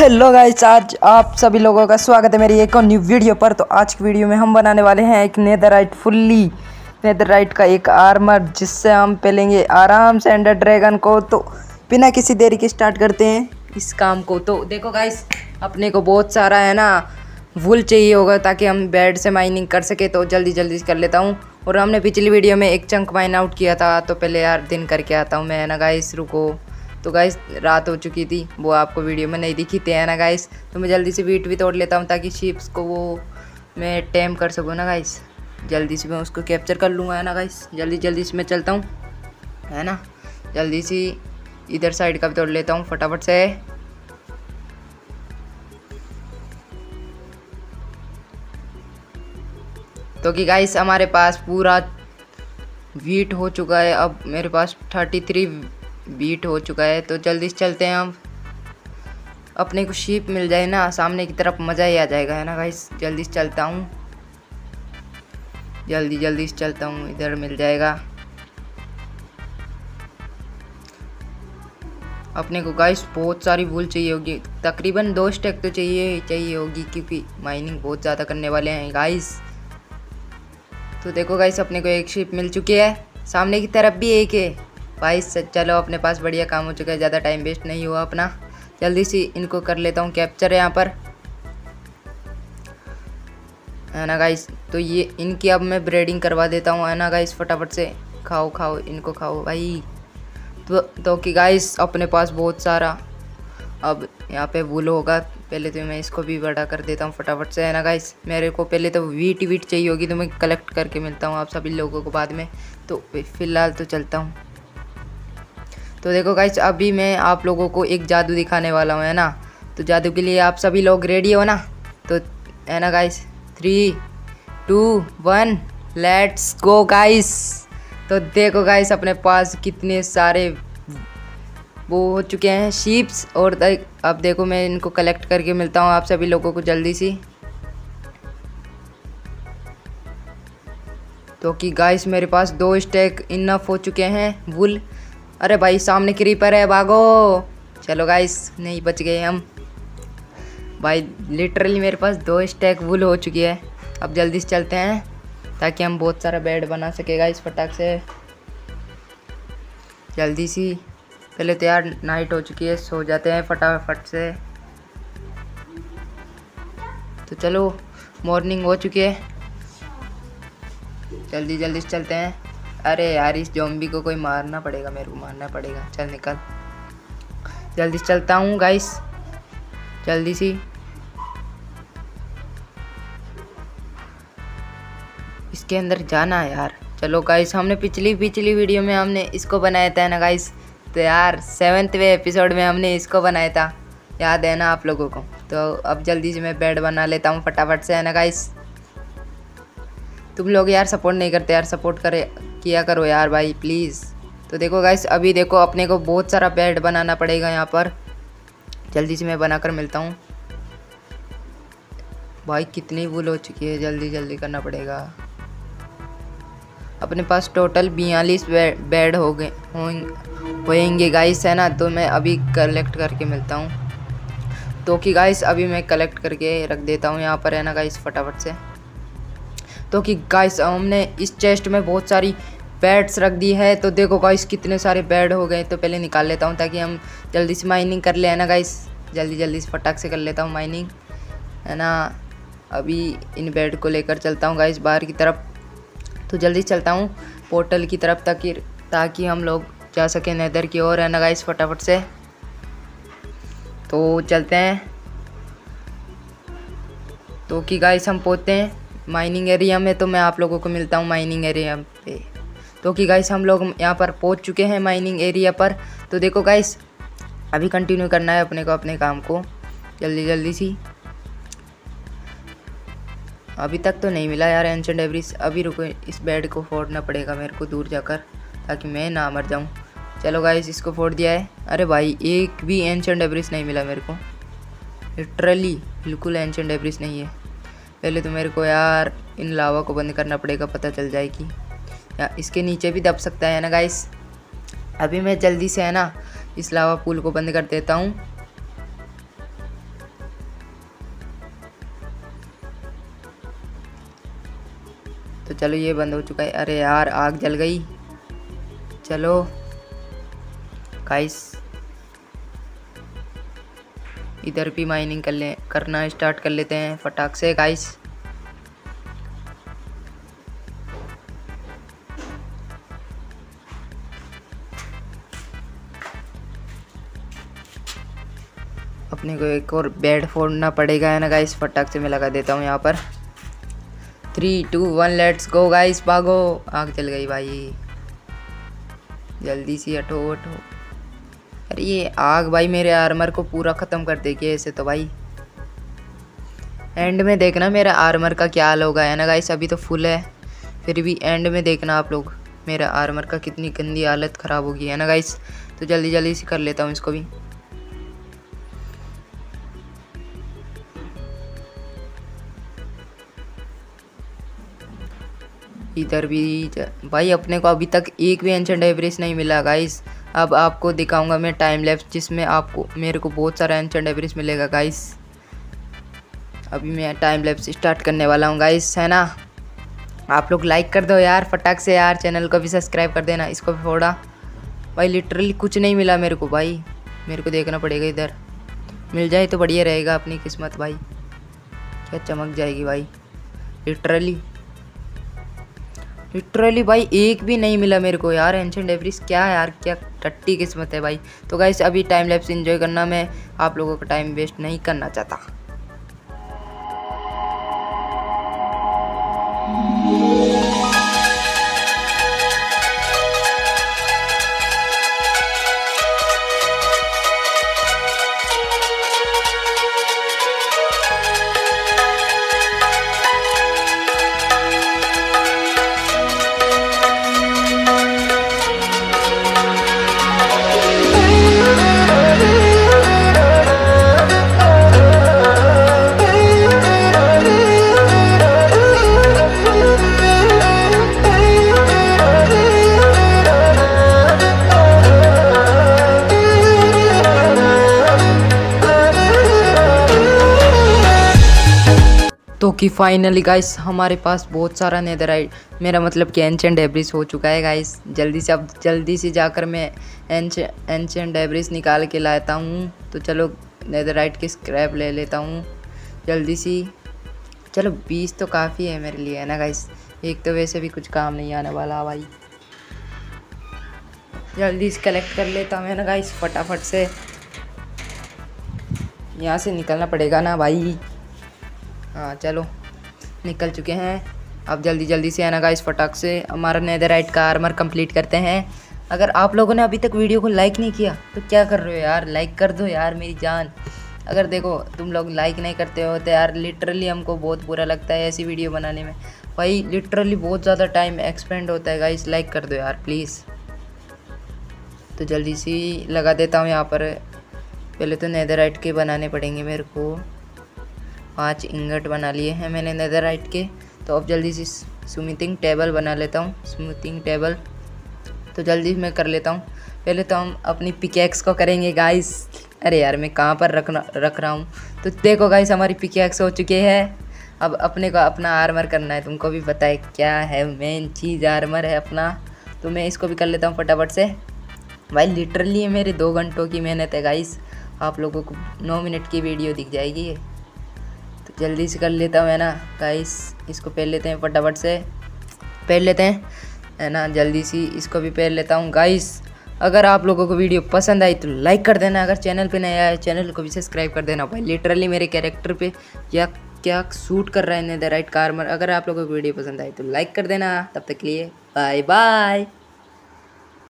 Hello guys, आज आप सभी लोगों का स्वागत है मेरी एक और न्यू वीडियो पर। तो आज की वीडियो में हम बनाने वाले हैं एक नेदरराइट फुल्ली नेदरराइट का एक आर्मर, जिससे हम पेलेंगे आराम से एंडर ड्रैगन को। तो बिना किसी देरी के स्टार्ट करते हैं इस काम को। तो देखो गाइस, अपने को बहुत सारा है ना वूल चाहिए होगा ताकि हम बेड से माइनिंग कर सके। तो जल्दी जल्दी कर लेता हूँ। और हमने पिछली वीडियो में एक चंक माइन आउट किया था, तो पहले यार दिन करके आता हूँ मैं, है ना गाइस। रुको, तो गाइस रात हो चुकी थी, वो आपको वीडियो में नहीं दिखी थी, है ना गाइस। तो मैं जल्दी से वीट भी तोड़ लेता हूँ ताकि शीप्स को वो मैं टेम कर सकूँ ना गाइस। जल्दी से मैं उसको कैप्चर कर लूँगा, है ना गाइस। जल्दी जल्दी से मैं चलता हूँ, है ना। जल्दी से इधर साइड का भी तोड़ लेता हूँ फटाफट से। तो कि गाइस हमारे पास पूरा वीट हो चुका है। अब मेरे पास 33 वीट हो चुका है। तो जल्दी से चलते हैं हम। अपने को शीप मिल जाए ना सामने की तरफ, मज़ा ही आ जाएगा, है ना गाइस। जल्दी से चलता हूँ, जल्दी जल्दी से चलता हूँ। इधर मिल जाएगा अपने को गाइस। बहुत सारी वूल चाहिए होगी, तकरीबन 2 स्टैक तो चाहिए होगी, क्योंकि माइनिंग बहुत ज़्यादा करने वाले हैं गाइस। तो देखो गाइस, अपने को एक शिप मिल चुकी है, सामने की तरफ भी एक है भाई। चलो अपने पास बढ़िया काम हो चुका है, ज़्यादा टाइम वेस्ट नहीं हुआ अपना। जल्दी से इनको कर लेता हूँ कैप्चर यहाँ पर, है ना गाइस। तो ये इनकी अब मैं ब्रीडिंग करवा देता हूँ, है ना गाइस। फटाफट से खाओ खाओ, इनको खाओ भाई। तो कि गाइस अपने पास बहुत सारा अब यहाँ पे वूल होगा। पहले तो मैं इसको भी बड़ा कर देता हूँ फटाफट से, है ना गाइस। मेरे को पहले तो वीट चाहिए होगी, तो मैं कलेक्ट करके मिलता हूँ आप सभी लोगों को बाद में। तो फिलहाल तो चलता हूँ। तो देखो गाइस, अभी मैं आप लोगों को एक जादू दिखाने वाला हूँ, है ना। तो जादू के लिए आप सभी लोग रेडी हो ना, तो है ना गाइस। 3, 2, 1 let's go guys. तो देखो गाइस, अपने पास कितने सारे वो हो चुके हैं शीप्स। और अब देखो मैं इनको कलेक्ट करके मिलता हूँ आप सभी लोगों को जल्दी से। तो कि गाइस मेरे पास 2 स्टैक इनफ हो चुके हैं वुल। अरे भाई सामने क्रीपर है, भागो। चलो गाइस, नहीं बच गए हम भाई। लिटरली मेरे पास 2 स्टैक वुल हो चुकी है। अब जल्दी से चलते हैं ताकि हम बहुत सारा बेड बना सके गाइस फटाक से। जल्दी सी, पहले तो यार नाइट हो चुकी है, सो जाते हैं फटाफट से। तो चलो मॉर्निंग हो चुकी है, जल्दी जल्दी से चलते हैं। अरे यार इस ज़ॉम्बी को कोई मारना पड़ेगा, मेरे को मारना पड़ेगा। चल निकल, जल्दी से चलता हूँ गाइस, जल्दी सी। इसके अंदर जाना है यार। चलो गाइस, हमने पिछली वीडियो में हमने इसको बनाया था ना गाइस। तो यार 7वें एपिसोड में हमने इसको बनाया था, याद है ना आप लोगों को। तो अब जल्दी से मैं बेड बना लेता हूँ फटाफट से, है ना गाइस। तुम लोग यार सपोर्ट नहीं करते यार, सपोर्ट किया करो यार भाई प्लीज़। तो देखो गाइस, अभी देखो अपने को बहुत सारा बेड बनाना पड़ेगा यहाँ पर। जल्दी से मैं बनाकर मिलता हूँ भाई। कितनी वूल हो चुकी है, जल्दी जल्दी करना पड़ेगा। अपने पास टोटल 42 बेड होंगे गाइस, है ना। तो मैं अभी कलेक्ट करके मिलता हूँ। तो कि गाइस अभी मैं कलेक्ट करके रख देता हूँ यहाँ पर, है ना गाइस, फटाफट से। तो कि गाइस हमने इस चेस्ट में बहुत सारी बेड्स रख दी है। तो देखो गाइस कितने सारे बेड हो गए। तो पहले निकाल लेता हूँ ताकि हम जल्दी से माइनिंग कर ले, है ना गाइस। जल्दी जल्दी से फटाक से कर लेता हूँ माइनिंग, है ना। अभी इन बेड को लेकर चलता हूँ गाइस बाहर की तरफ। तो जल्दी चलता हूँ पोर्टल की तरफ ताकि हम लोग जा सकें नेदर की ओर, है ना गाइस, फटाफट से। तो चलते हैं। तो कि गाइस हम पहुँचते हैं माइनिंग एरिया में। तो मैं आप लोगों को मिलता हूँ माइनिंग एरिया पे। तो कि गाइस हम लोग यहाँ पर पहुँच चुके हैं माइनिंग एरिया पर। तो देखो गाइस, अभी कंटिन्यू करना है अपने को अपने काम को, जल्दी जल्दी सी। अभी तक तो नहीं मिला यार एंशिएंट डेब्रिस। अभी रुको, इस बेड को फोड़ना पड़ेगा मेरे को दूर जाकर, ताकि मैं ना मर जाऊँ। चलो गाइस, इसको फोड़ दिया है। अरे भाई एक भी एंशिएंट डेब्रिस नहीं मिला मेरे को, लिटरली बिल्कुल एंशिएंट डेब्रिस नहीं है। पहले तो मेरे को यार इन लावा को बंद करना पड़ेगा, पता चल जाएगी। या इसके नीचे भी दब सकता है ना गाइस। अभी मैं जल्दी से है ना इस लावा पूल को बंद कर देता हूँ। तो चलो ये बंद हो चुका है। अरे यार आग जल गई। चलो गाइस इधर भी माइनिंग करना स्टार्ट कर लेते हैं फटाक से गाइस। अपने को एक और बेड फोड़ना पड़ेगा है ना गाइस। फटाक से मैं लगा देता हूँ यहाँ पर। 3 2 1 लेट्स गो गाइस, भागो। आग जल गई भाई, जल्दी से हटो हटो। अरे ये आग भाई मेरे आर्मर को पूरा ख़त्म कर देगी ऐसे तो भाई। एंड में देखना मेरा आर्मर का क्या हाल होगा है ना गाइस। अभी तो फुल है, फिर भी एंड में देखना आप लोग मेरा आर्मर का कितनी गंदी हालत ख़राब होगी है ना गाइस। तो जल्दी जल्दी से कर लेता हूँ इसको भी। इधर भी भाई अपने को अभी तक एक भी एंशिएंट डेब्रिस नहीं मिला गाइस। अब आपको दिखाऊंगा मैं टाइम लैप्स जिसमें आपको मेरे को बहुत सारा एंशिएंट डेब्रिस मिलेगा गाइस। अभी मैं टाइम लैप्स स्टार्ट करने वाला हूँ गाइस है ना। आप लोग लाइक कर दो यार फटाक से यार, चैनल को भी सब्सक्राइब कर देना। इसको भी फोड़ा भाई, लिटरली कुछ नहीं मिला मेरे को भाई। मेरे को देखना पड़ेगा, इधर मिल जाए तो बढ़िया रहेगा। अपनी किस्मत भाई क्या चमक जाएगी भाई। लिटरली भाई एक भी नहीं मिला मेरे को यार एंशिएंट डेब्रिस। क्या यार, क्या टट्टी किस्मत है भाई। तो गाइस अभी टाइम लैप्स एंजॉय करना, मैं आप लोगों का टाइम वेस्ट नहीं करना चाहता। तो कि फाइनली गाइस हमारे पास बहुत सारा नेदरराइट, मेरा मतलब कि एंशिएंट डेब्रिस हो चुका है गाइस। जल्दी से जाकर मैं एंशिएंट डेब्रिस निकाल के लाता हूँ। तो चलो नेदरराइट की स्क्रैप ले लेता हूँ जल्दी सी। चलो 20 तो काफ़ी है मेरे लिए है ना गाइस। एक तो वैसे भी कुछ काम नहीं आने वाला भाई। जल्दी से कलेक्ट कर लेता हूँ है ना गाइस फटाफट से। यहाँ से निकलना पड़ेगा ना भाई। हाँ चलो निकल चुके हैं। अब जल्दी से है ना गाइस फटाक से हमारा नेदरराइट का आर्मर कंप्लीट करते हैं। अगर आप लोगों ने अभी तक वीडियो को लाइक नहीं किया तो क्या कर रहे हो यार, लाइक कर दो यार मेरी जान। अगर देखो तुम लोग लाइक नहीं करते हो तो यार लिटरली हमको बहुत बुरा लगता है ऐसी वीडियो बनाने में भाई। लिटरली बहुत ज़्यादा टाइम एक्सपेंड होता है गाइस, लाइक कर दो यार प्लीज़। तो जल्दी से लगा देता हूँ यहाँ पर। पहले तो नेदरराइट के बनाने पड़ेंगे मेरे को। 5 इंगट बना लिए हैं मैंने नेदरराइट के। तो अब जल्दी से स्मिथिंग टेबल बना लेता हूँ, स्मिथिंग टेबल। तो जल्दी मैं कर लेता हूँ। पहले तो हम अपनी पिकैक्स को करेंगे गाइस। अरे यार मैं कहाँ पर रख रहा हूँ। तो देखो गाइस हमारी पिकैक्स हो चुकी है। अब अपने को अपना आर्मर करना है, तुमको भी पता है क्या है मेन चीज़, आर्मर है अपना। तो मैं इसको भी कर लेता हूँ फटाफट से भाई। लिटरली मेरे 2 घंटों की मेहनत है गाइस, आप लोगों को 9 मिनट की वीडियो दिख जाएगी ये। तो जल्दी से कर लेता हूँ है ना गाइस। इसको पहन लेते हैं फटाफट से, पहन लेते हैं है ना। जल्दी से इसको भी पहन लेता हूँ गाइस। अगर आप लोगों को वीडियो पसंद आई तो लाइक कर देना। अगर चैनल पे नया है चैनल को भी सब्सक्राइब कर देना भाई। लिटरली मेरे कैरेक्टर पे या क्या सूट कर रहा है नेदरराइट का आर्मर। अगर आप लोगों को वीडियो पसंद आई तो लाइक कर देना। तब तक के लिए बाय बाय।